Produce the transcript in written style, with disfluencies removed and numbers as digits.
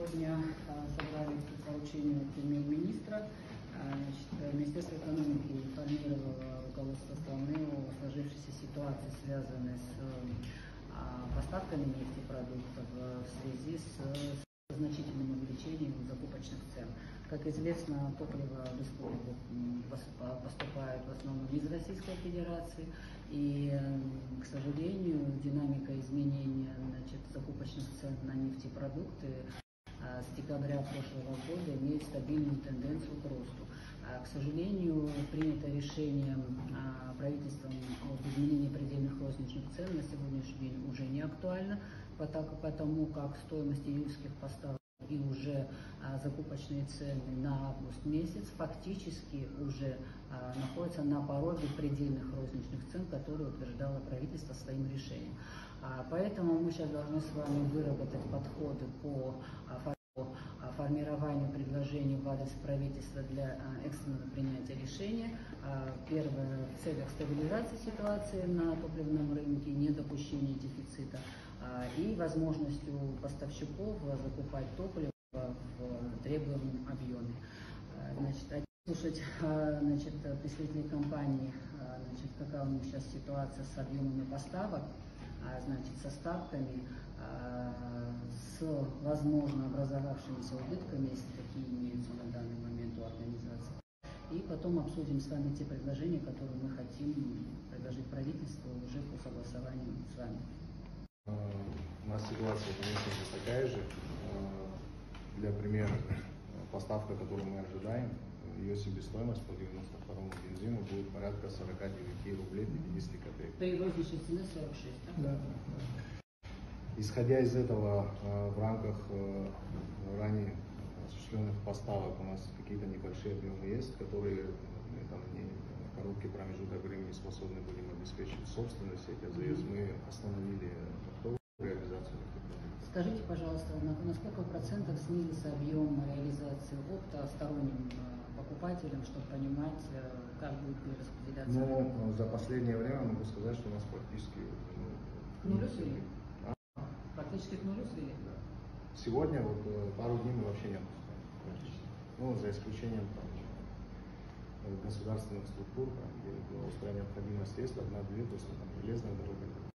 Сегодня собрались по поручению премьер-министра. Министерство экономики информировало руководство страны о сложившейся ситуации, связанной с поставками нефтепродуктов в связи с значительным увеличением закупочных цен. Как известно, топливо в республику поступает в основном из Российской Федерации, и, к сожалению, динамика изменения закупочных цен на нефтепродукты с декабря прошлого года имеет стабильную тенденцию к росту. К сожалению, принято решение правительством об изменении предельных розничных цен на сегодняшний день уже не актуально, потому как стоимость июльских поставок и уже закупочные цены на август месяц фактически уже находятся на пороге предельных розничных цен, которые утверждало правительство своим решением. Поэтому мы сейчас должны с вами выработать подходы по формированию предложений в адрес правительства для экстренного принятия решения. Первое, в целях стабилизации ситуации на топливном рынке, недопущения дефицита и возможностью поставщиков закупать топливо в требуемом объеме. Слушать представителей компании, какая у них сейчас ситуация с объемами поставок, со ставками, с возможно образовавшимися убытками, если такие имеются на данный момент у организации. И потом обсудим с вами те предложения, которые мы хотим предложить правительству уже по согласованию с вами. У нас ситуация, конечно же, такая же. Для примера, поставка, которую мы ожидаем, ее себестоимость по 92-му бензину будет порядка 49 рублей 50 копеек. При розничной цене 46, да? Да. Исходя из этого, в рамках ранее осуществленных поставок у нас какие-то небольшие объемы есть, которые мы там не короткий промежуток времени способны будем обеспечить собственность этих АЗС. Мы остановили реализацию. Скажите, пожалуйста, на сколько процентов снизился объем реализации опта сторонним покупателям, чтобы понимать, как будет перераспределяться? Ну, за последнее время могу сказать, что у нас практически к нулю свели? Практически к нулю свели? Да. Сегодня вот пару дней мы вообще не отпускаем. Ну, за исключением государственных структур, где была устроена необходимость есть, одна-две, то есть там железная дорога.